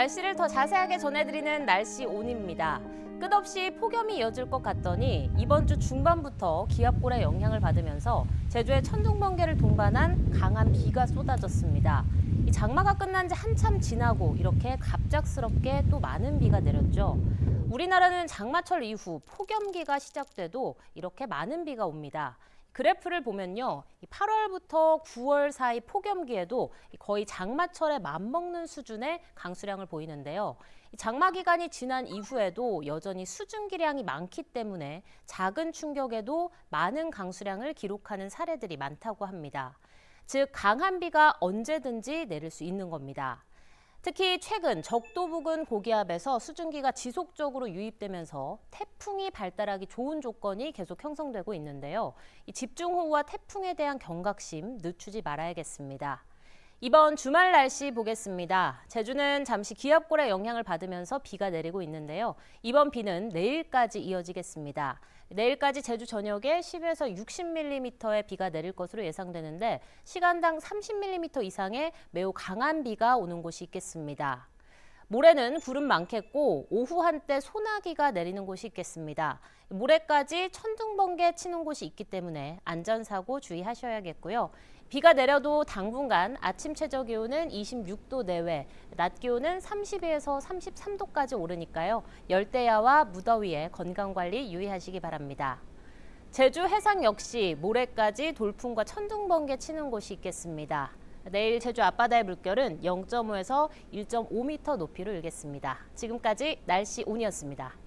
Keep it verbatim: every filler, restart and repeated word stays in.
날씨를 더 자세하게 전해드리는 날씨 온입니다. 끝없이 폭염이 이어질 것 같더니 이번 주 중반부터 기압골의 영향을 받으면서 제주에 천둥번개를 동반한 강한 비가 쏟아졌습니다. 이 장마가 끝난 지 한참 지나고 이렇게 갑작스럽게 또 많은 비가 내렸죠. 우리나라는 장마철 이후 폭염기가 시작돼도 이렇게 많은 비가 옵니다. 그래프를 보면요, 팔월부터 구월 사이 폭염기에도 거의 장마철에 맞먹는 수준의 강수량을 보이는데요. 장마 기간이 지난 이후에도 여전히 수증기량이 많기 때문에 작은 충격에도 많은 강수량을 기록하는 사례들이 많다고 합니다. 즉, 강한 비가 언제든지 내릴 수 있는 겁니다. 특히 최근 적도 부근 고기압에서 수증기가 지속적으로 유입되면서 태풍이 발달하기 좋은 조건이 계속 형성되고 있는데요. 이 집중호우와 태풍에 대한 경각심 늦추지 말아야겠습니다. 이번 주말 날씨 보겠습니다. 제주는 잠시 기압골의 영향을 받으면서 비가 내리고 있는데요. 이번 비는 내일까지 이어지겠습니다. 내일까지 제주 전역에 십에서 육십 밀리미터의 비가 내릴 것으로 예상되는데 시간당 삼십 밀리미터 이상의 매우 강한 비가 오는 곳이 있겠습니다. 모레는 구름 많겠고 오후 한때 소나기가 내리는 곳이 있겠습니다. 모레까지 천둥번개 치는 곳이 있기 때문에 안전사고 주의하셔야겠고요. 비가 내려도 당분간 아침 최저 기온은 이십육 도 내외, 낮 기온은 삼십이에서 삼십삼 도까지 오르니까요. 열대야와 무더위에 건강관리 유의하시기 바랍니다. 제주 해상 역시 모레까지 돌풍과 천둥번개 치는 곳이 있겠습니다. 내일 제주 앞바다의 물결은 영 점 오에서 일 점 오 미터 높이로 일겠습니다. 지금까지 날씨 온이었습니다.